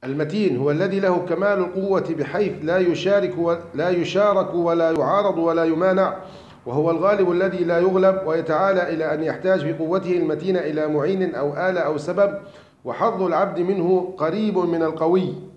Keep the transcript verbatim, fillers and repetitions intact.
المتين هو الذي له كمال القوة بحيث لا يشارك لا يشارك ولا يعارض ولا يمانع، وهو الغالب الذي لا يغلب، ويتعالى إلى أن يحتاج بقوته المتينة إلى معين أو آلة أو سبب، وحظ العبد منه قريب من القوي.